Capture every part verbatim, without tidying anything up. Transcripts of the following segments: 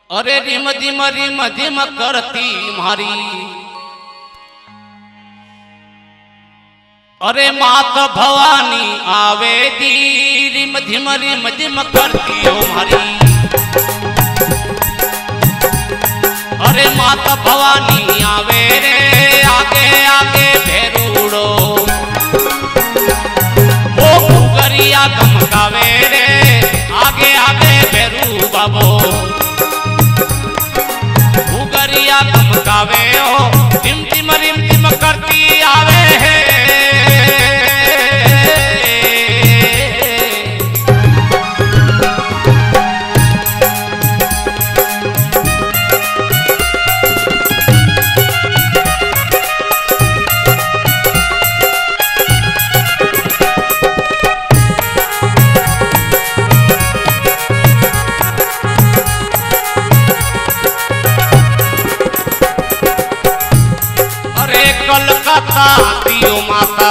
अरे रिम झिम रिम झिम करती मारी, अरे मात भवानी आवे दी, रिम झिम रिम झिम करती ओ मारी। अरे मात भवानी आवे रे, आगे आगे भेरूड़ो, ओ घुघरिया गमकावे रे, आगे आगे भेरू बाबो। घुघरिया गमकावे ओ, रिम झिम रिम झिम करती आवे है। कलकत्ता दियो माता,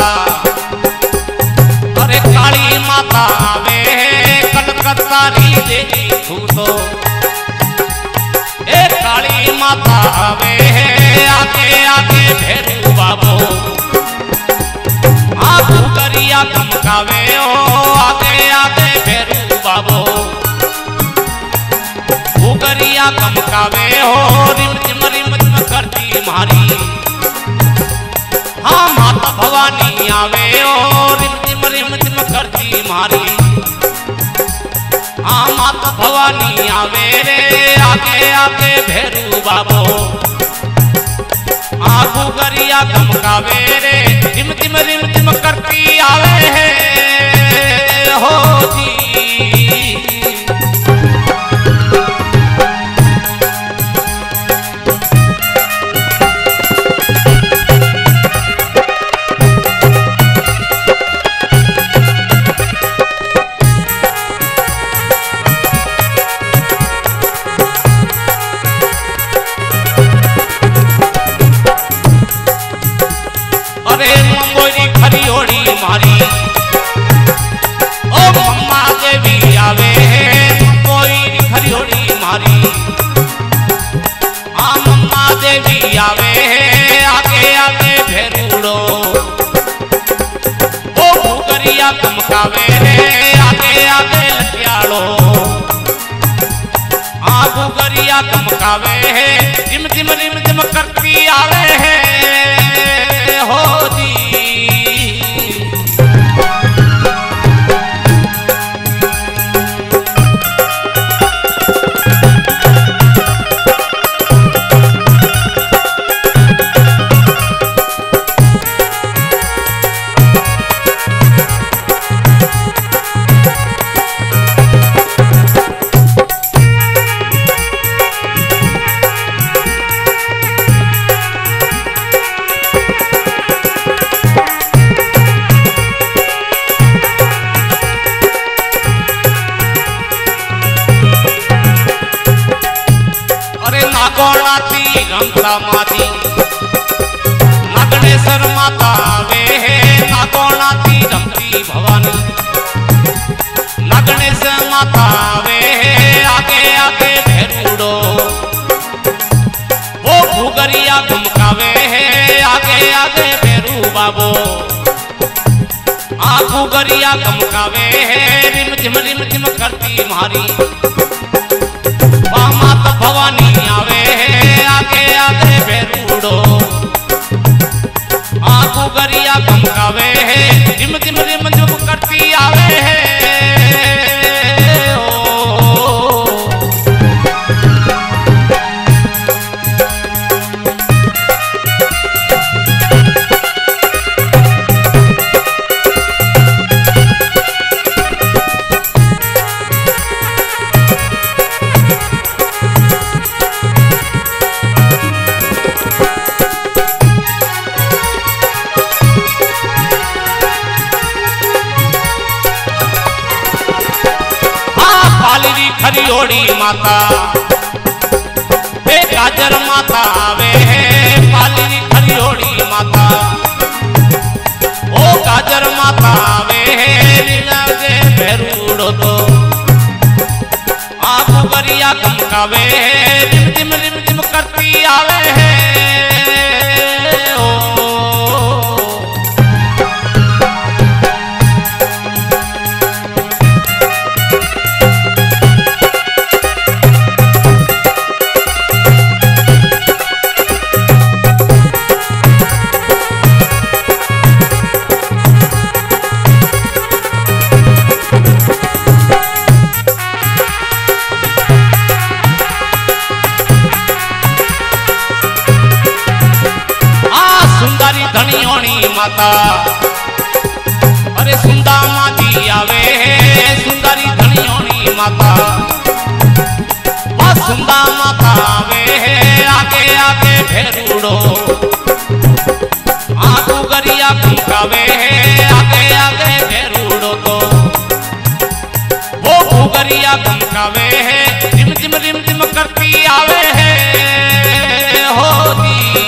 अरे काली माता आवे कलकत्ता री देवी छूतो। ए काली माता आवे आगे आगे भेरू बाबो, आ घुघरिया गमकावे ओ, आगे आगे भेरू बाबो। घुघरिया गमकावे ओ, रिम झिम रिम झिम करती मारी। हाँ माता भवानी आवे ओ, रिम झिम रिम झिम करती मारी। हाँ माता भवानी आवे रे, आगे आगे भेरू बाबो। हाँ घुघरिया गमकावे रे, रिम झिम रिम झिम करती आवे है हो जी। अरे मंगोरी खरियोड़ी मारी, ओ मम्मा देवी आवे मंगोरी खरियोड़ी मारी। हाँ मम्मा देवी आवे आगे आगे भेरूड़ो, ओ घुघरिया गमकावे रे, आगे आगे लखियाड़ो। हाँ घुघरिया गमकावे रिम झिम रिम झिम करती आवे है हो जी। रंगला माती नागणेश्वर माता आवे है, नागोणाती रमती भवानी। नागणेश्वर माता आवे है, आगे आगे भेरूड़ो, वो घुघरिया गमकावे है, आगे आगे भेरू बाबो। आ घुघरिया गमकावे है, रिम झिम रिम झिम करती मारी। माता भवानी आवे है, आगे आगे भेरूड़ो, आ घुघरिया गमकावे है, रिम झिम रिम झिम करती आवे है ओ। खरियोड़ी माता बे गाजर माता आवे है, पाली खरियोड़ी माता। ओ गाजर माता आवे है, भेरूड़ो तो आ घुघरिया गमकावे है, आवे है माता। अरे सुंदा माती आवे है सुंदरी धनियोनी माता। आ सुंदा माता आवे है आगे आगे भेरूड़ो। आ गुगरिया कंकावे है आगे आगे भेरूड़ो तो वो गुगरिया कंकावे है रिम रिम रिम रिम करती आवे है होती।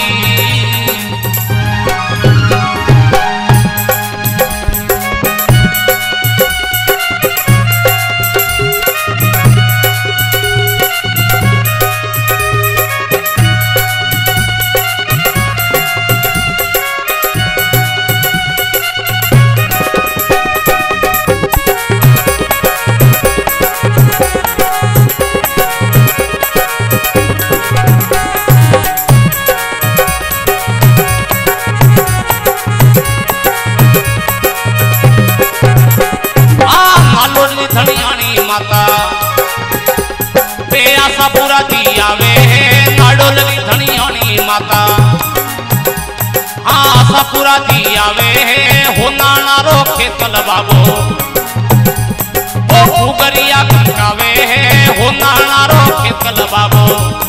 माता पे आशा पूरा दी आवे है नाडोलनी धनियोनी माता। हाँ आशा पूरा दी आवे है हो नाना रोके तलबाबो। ओ गुगरिया कंकावे है हो नाना रोके तलबाबो।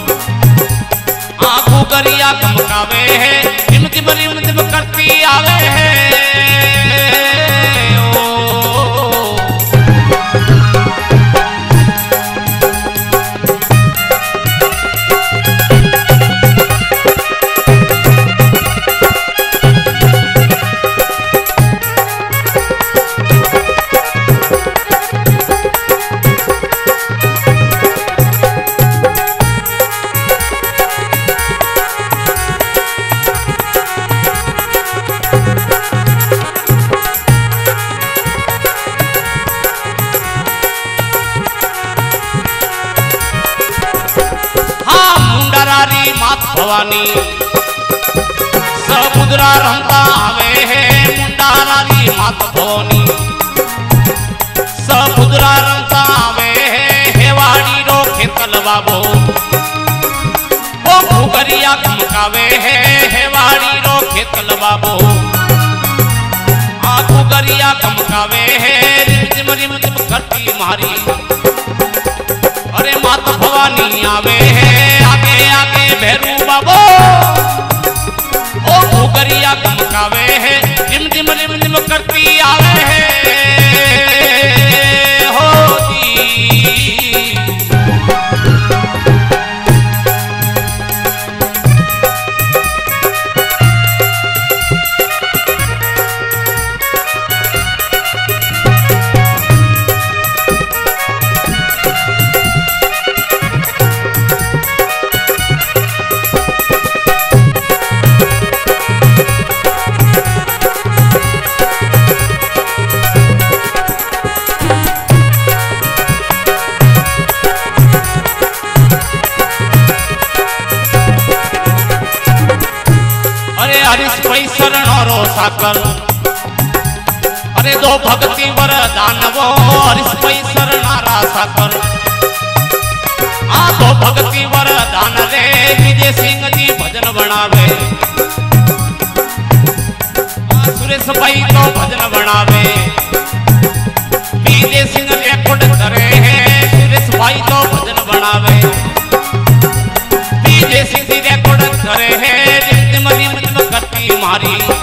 हाँ गुगरिया कंकावे है रिम रिम रिम रिम करती आवे है। मात भवानी समुद्रा रंता आवे है मुंडारारी मात भवानी। समुद्रा रंता आवे है हेवाड़ी रो खेतल बाबो। ओ गुगरिया कंकावे है हेवाड़ी रो खेतल बाबो। आ गुगरिया कंकावे है रिम रिम रिम करती मारी। अरे मात भवानी आवे है आगे आगे भैरू बाबो। ओ गुगरिया कंकावे है रिम रिम रिम रिम करती आवे है होती। हरीश पैसरण रो साकर। अरे दो भक्ति वरदान वो हरीश पैसरण रा साकर। आ दो भक्ति वरदान रे विजय सिंह जी भजन बनावे। सुरेश भाई तो भजन बनावे। विजय सिंह रिकॉर्ड करे है सुरेश भाई तो भजन बनावे। विजय सिंह रिकॉर्ड करे है रिम रिम रिम करती मारी।